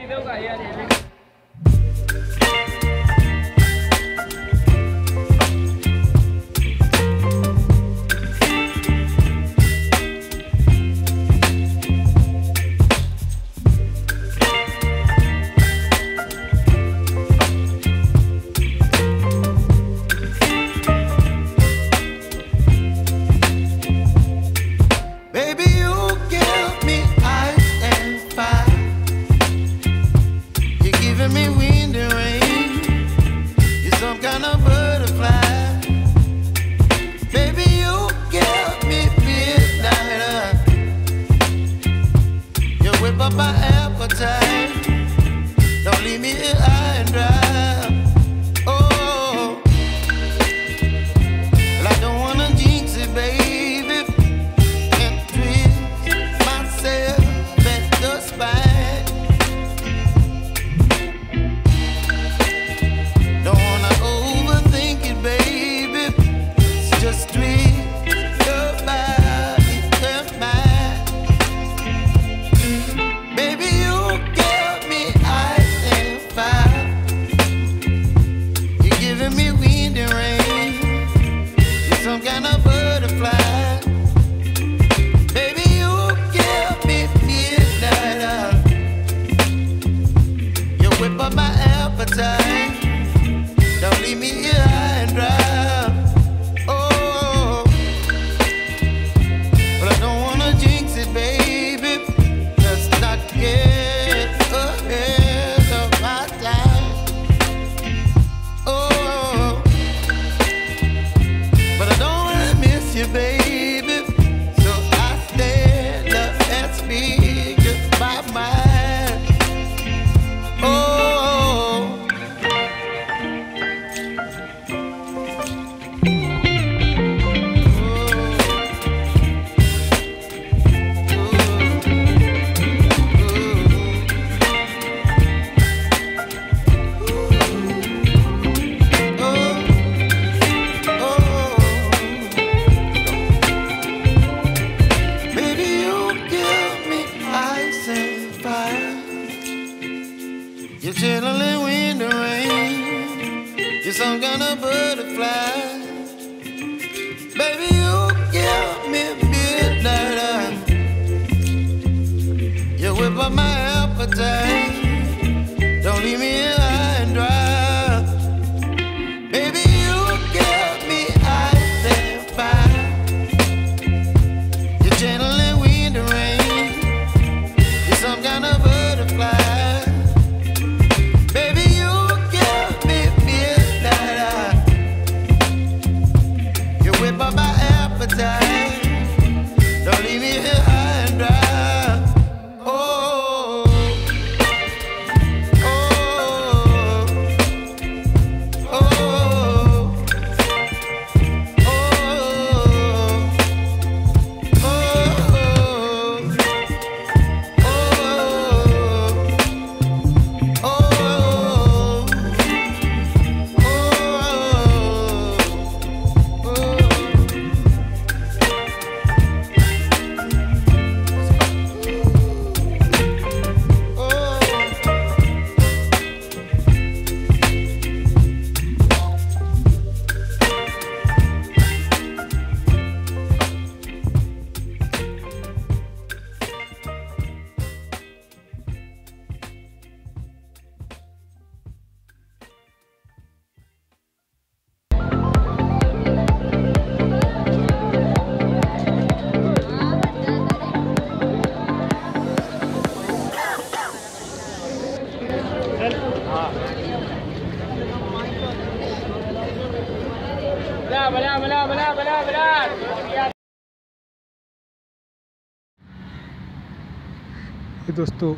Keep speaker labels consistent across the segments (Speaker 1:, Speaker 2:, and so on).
Speaker 1: ये दोस्तों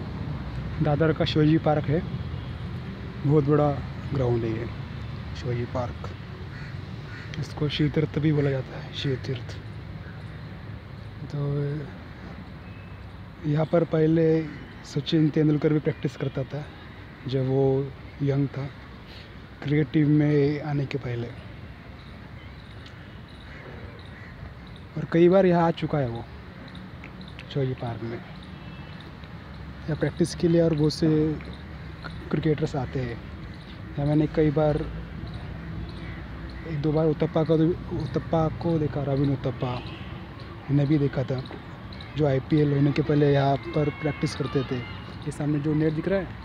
Speaker 1: दादर का शिवाजी पार्क है, बहुत बड़ा ग्राउंड है ये शिवाजी पार्क। इसको शिव तीर्थ भी बोला जाता है, शिव तीर्थ। तो यहाँ पर पहले सचिन तेंदुलकर भी प्रैक्टिस करता था जब वो यंग था, क्रिकेट टीम में आने के पहले। और कई बार यहाँ आ चुका है वो शिवाजी पार्क में, या प्रैक्टिस के लिए और बहुत से क्रिकेटर्स आते हैं। या मैंने कई बार, एक दो बार उत्तप्पा को देखा, रविन उत्तप्पा उन्हें भी देखा था, जो IPL होने के पहले यहाँ पर प्रैक्टिस करते थे। ये सामने जो नेट दिख रहा है,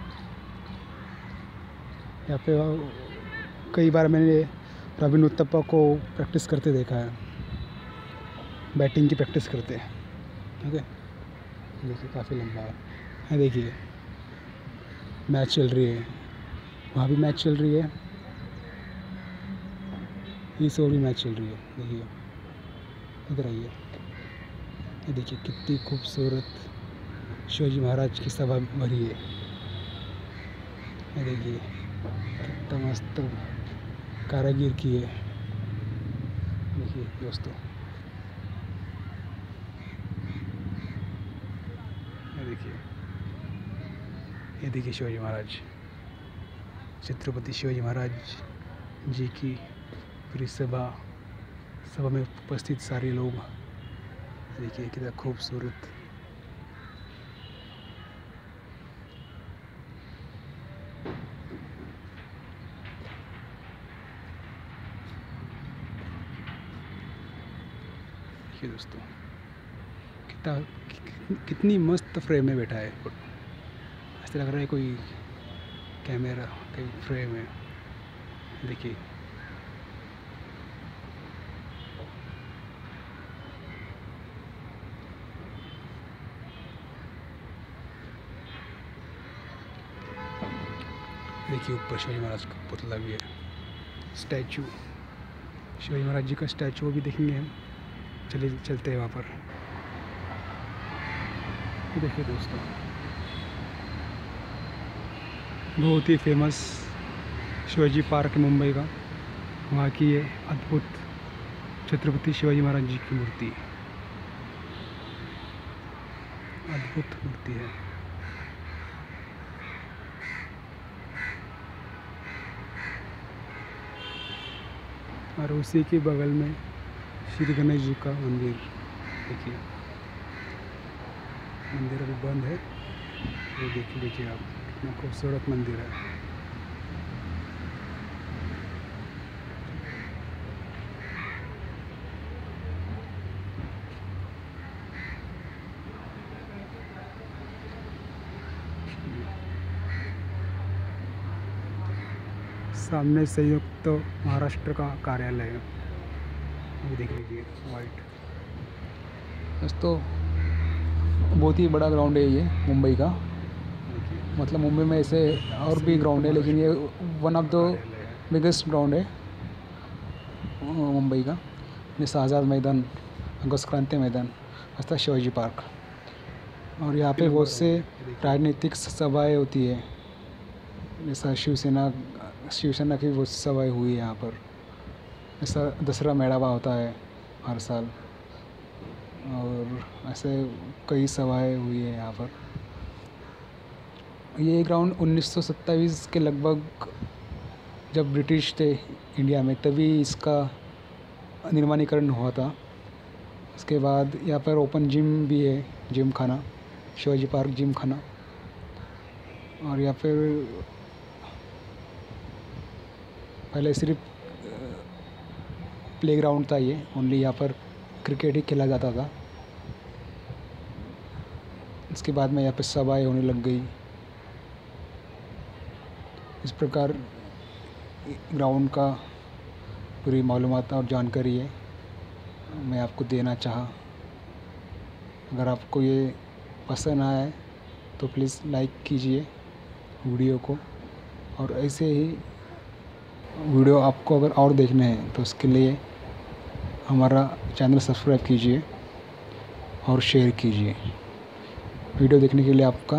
Speaker 1: यहाँ पे कई बार मैंने रविन उत्तप्पा को प्रैक्टिस करते देखा है, बैटिंग की प्रैक्टिस करते हैं। ओके, देखिए काफ़ी लंबा है। देखिए मैच चल रही है, वहाँ भी मैच चल रही है, इस ओर भी मैच चल रही है। देखिए इधर आइए, ये देखिए कितनी खूबसूरत शिवाजी महाराज की सभा भरी है। ये देखिए कितना मस्त कारागिर की है। देखिए दोस्तों, ये देखिए शिवाजी महाराज, छत्रपति शिवाजी महाराज जी की पूरी सभा में उपस्थित सारे लोग। देखिए कितना खूबसूरत। देखिए दोस्तों कितनी मस्त फ्रेम में बैठा है। ऐसा लग रहा है कोई कैमरा कहीं फ्रेम है। देखिए ऊपर शिवाजी महाराज का पुतला भी है, स्टैचू। शिवाजी महाराज जी का स्टैचू भी देखेंगे हम। चलते हैं वहाँ पर। देखिए दोस्तों, बहुत ही फेमस शिवाजी पार्क मुंबई का, वहाँ की ये अद्भुत छत्रपति शिवाजी महाराज जी की मूर्ति, अद्भुत मूर्ति है। और उसी के बगल में श्री गणेश जी का मंदिर। देखिए मंदिर अभी बंद है, ये देखिए आप, कितना खूबसूरत मंदिर है। सामने संयुक्त महाराष्ट्र का कार्यालय है, ये देख लीजिए वाइट। दोस्तों बहुत ही बड़ा ग्राउंड है ये मुंबई का। मतलब मुंबई में ऐसे और भी ग्राउंड है, लेकिन ये one of the biggest ground है मुंबई का। जैसे आज़ाद मैदान, अगस्त क्रांति मैदान, ऐसा शिवाजी पार्क। और यहाँ पे बहुत से राजनीतिक सभाएं होती है, जैसा शिवसेना की बहुत सभाएं हुई है यहाँ पर। ऐसा दसरा मेड़ावा होता है हर साल, और ऐसे कई सभाएं हुई है यहाँ पर। ये ग्राउंड 1927 के लगभग, जब ब्रिटिश थे इंडिया में, तभी इसका निर्माणीकरण हुआ था। उसके बाद यहाँ पर ओपन जिम भी है, जिम खाना, शिवाजी पार्क जिम खाना। और यहाँ पर पहले सिर्फ प्लेग्राउंड था ये, ओनली यहाँ पर क्रिकेट ही खेला जाता था। इसके बाद में यहाँ पे सभाएं होने लग गई। इस प्रकार ग्राउंड का पूरी मालूमात और जानकारी है, मैं आपको देना चाहा। अगर आपको ये पसंद आए तो प्लीज़ लाइक कीजिए वीडियो को, और ऐसे ही वीडियो आपको अगर और देखने हैं तो उसके लिए हमारा चैनल सब्सक्राइब कीजिए और शेयर कीजिए। वीडियो देखने के लिए आपका